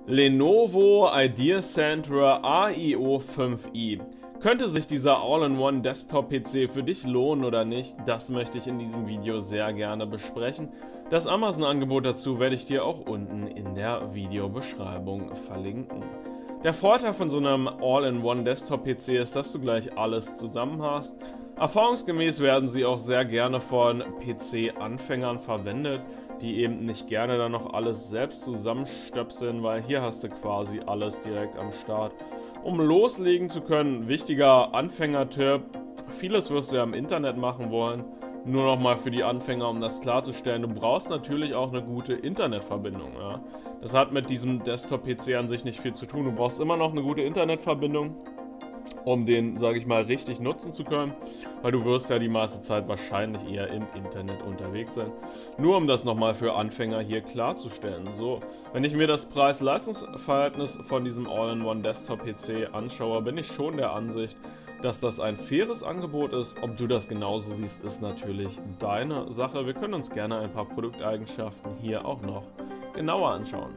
Lenovo IdeaCentre AIO 5i. Könnte sich dieser All-in-One Desktop-PC für dich lohnen oder nicht? Das möchte ich in diesem Video sehr gerne besprechen. Das Amazon-Angebot dazu werde ich dir auch unten in der Videobeschreibung verlinken. Der Vorteil von so einem All-in-One Desktop-PC ist, dass du gleich alles zusammen hast. Erfahrungsgemäß werden sie auch sehr gerne von PC-Anfängern verwendet, die eben nicht gerne dann noch alles selbst zusammenstöpseln, weil hier hast du quasi alles direkt am Start. Um loslegen zu können, wichtiger Anfängertipp, vieles wirst du ja im Internet machen wollen. Nur nochmal für die Anfänger, um das klarzustellen, du brauchst natürlich auch eine gute Internetverbindung. Ja. Das hat mit diesem Desktop-PC an sich nicht viel zu tun. Du brauchst immer noch eine gute Internetverbindung, um den, sage ich mal, richtig nutzen zu können, weil du wirst ja die meiste Zeit wahrscheinlich eher im Internet unterwegs sein. Nur um das nochmal für Anfänger hier klarzustellen. So, wenn ich mir das Preis-Leistungs-Verhältnis von diesem All-in-One Desktop-PC anschaue, bin ich schon der Ansicht, dass das ein faires Angebot ist. Ob du das genauso siehst, ist natürlich deine Sache. Wir können uns gerne ein paar Produkteigenschaften hier auch noch genauer anschauen.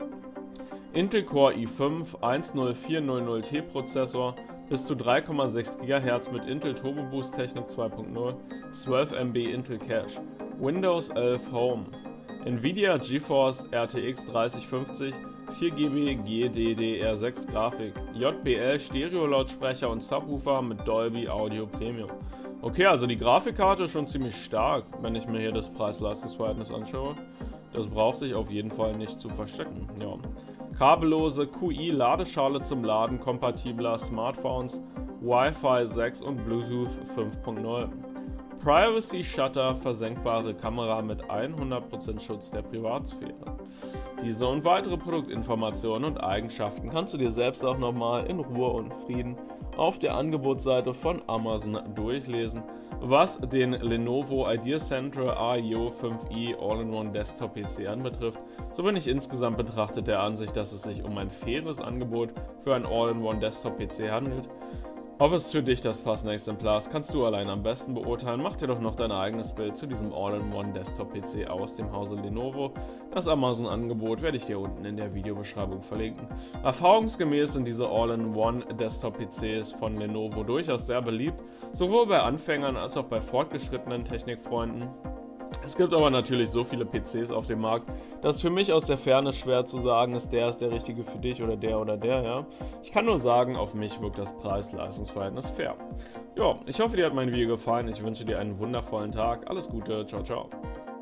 Intel Core i5 10400T Prozessor, bis zu 3,6 GHz mit Intel Turbo Boost Technik 2.0, 12 MB Intel Cache, Windows 11 Home, Nvidia GeForce RTX 3050, 4 GB GDDR6 Grafik, JBL Stereo-Lautsprecher und Subwoofer mit Dolby Audio Premium. Okay, also die Grafikkarte ist schon ziemlich stark, wenn ich mir hier das Preis-Leistungs-Verhältnis anschaue. Das braucht sich auf jeden Fall nicht zu verstecken. Ja. Kabellose QI-Ladeschale zum Laden kompatibler Smartphones, Wi-Fi 6 und Bluetooth 5.0. Privacy Shutter, versenkbare Kamera mit 100% Schutz der Privatsphäre. Diese und weitere Produktinformationen und Eigenschaften kannst du dir selbst auch nochmal in Ruhe und Frieden auf der Angebotsseite von Amazon durchlesen. Was den Lenovo IdeaCentre AIO 5i All-in-One Desktop PC anbetrifft, so bin ich insgesamt betrachtet der Ansicht, dass es sich um ein faires Angebot für ein All-in-One Desktop PC handelt. Ob es für dich das passende Exemplar ist, kannst du allein am besten beurteilen. Mach dir doch noch dein eigenes Bild zu diesem All-in-One Desktop-PC aus dem Hause Lenovo. Das Amazon-Angebot werde ich dir unten in der Videobeschreibung verlinken. Erfahrungsgemäß sind diese All-in-One Desktop-PCs von Lenovo durchaus sehr beliebt, sowohl bei Anfängern als auch bei fortgeschrittenen Technikfreunden. Es gibt aber natürlich so viele PCs auf dem Markt, dass für mich aus der Ferne schwer zu sagen ist der richtige für dich oder der, ja. Ich kann nur sagen, auf mich wirkt das Preis-Leistungs-Verhältnis fair. Ja, ich hoffe, dir hat mein Video gefallen. Ich wünsche dir einen wundervollen Tag. Alles Gute, ciao, ciao.